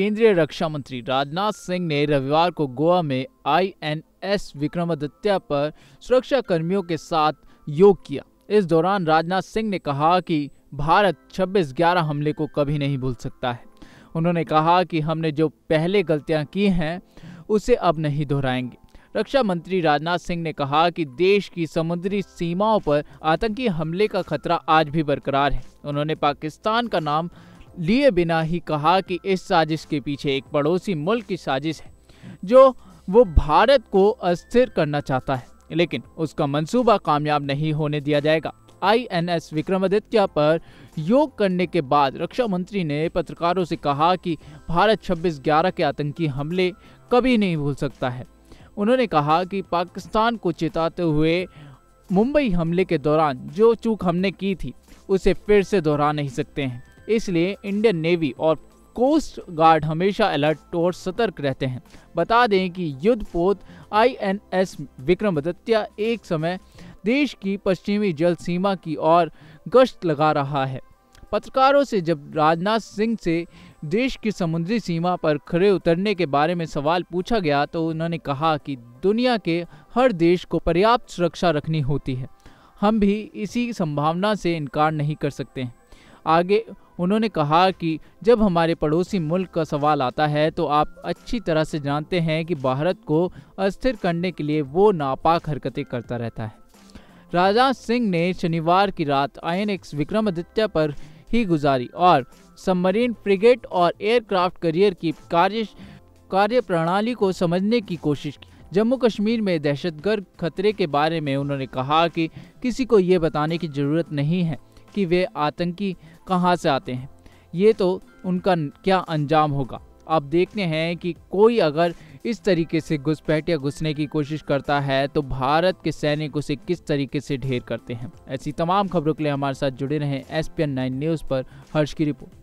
केंद्रीय रक्षा मंत्री राजनाथ सिंह ने रविवार को गोवा में INS विक्रमादित्य पर सुरक्षा कर्मियों के साथ योग किया। इस दौरान राजनाथ सिंह ने कहा कि भारत 26/11 हमले को कभी नहीं भूल सकता है। उन्होंने कहा कि हमने जो पहले गलतियां की हैं उसे अब नहीं दोहराएंगे। रक्षा मंत्री राजनाथ सिंह ने कहा कि देश की समुद्री सीमाओं पर आतंकी हमले का खतरा आज भी बरकरार है। उन्होंने पाकिस्तान का नाम लिए बिना ही कहा कि इस साजिश के पीछे एक पड़ोसी मुल्क की साजिश है जो वो भारत को अस्थिर करना चाहता है, लेकिन उसका मंसूबा कामयाब नहीं होने दिया जाएगा। INS विक्रमादित्य पर योग करने के बाद रक्षा मंत्री ने पत्रकारों से कहा कि भारत 26/11 के आतंकी हमले कभी नहीं भूल सकता है। उन्होंने कहा कि पाकिस्तान को चेताते हुए मुंबई हमले के दौरान जो चूक हमने की थी उसे फिर से दोहरा नहीं सकते हैं। इसलिए इंडियन नेवी और कोस्ट गार्ड हमेशा अलर्ट और सतर्क रहते हैं। बता दें कि युद्धपोत INS विक्रमादित्य एक समय देश की पश्चिमी जल सीमा की ओर गश्त लगा रहा है। पत्रकारों से जब राजनाथ सिंह से देश की समुद्री सीमा पर खड़े उतरने के बारे में सवाल पूछा गया तो उन्होंने कहा कि दुनिया के हर देश को पर्याप्त सुरक्षा रखनी होती है। हम भी इसी संभावना से इनकार नहीं कर सकते हैं। आगे उन्होंने कहा कि जब हमारे पड़ोसी मुल्क का सवाल आता है तो आप अच्छी तरह से जानते हैं कि भारत को अस्थिर करने के लिए वो नापाक हरकतें करता रहता है। राजनाथ सिंह ने शनिवार की रात INS विक्रमादित्य पर ही गुजारी और सबमरीन फ्रिगेट और एयरक्राफ्ट कैरियर की कार्य प्रणाली को समझने की कोशिश की। जम्मू कश्मीर में दहशतगर्द खतरे के बारे में उन्होंने कहा कि किसी को ये बताने की ज़रूरत नहीं है कि वे आतंकी कहां से आते हैं, ये तो उनका क्या अंजाम होगा। अब देखते हैं कि कोई अगर इस तरीके से घुसपैठ घुसने की कोशिश करता है तो भारत के सैनिक उसे किस तरीके से ढेर करते हैं। ऐसी तमाम खबरों के लिए हमारे साथ जुड़े रहें। SPN 9 न्यूज़ पर हर्ष की रिपोर्ट।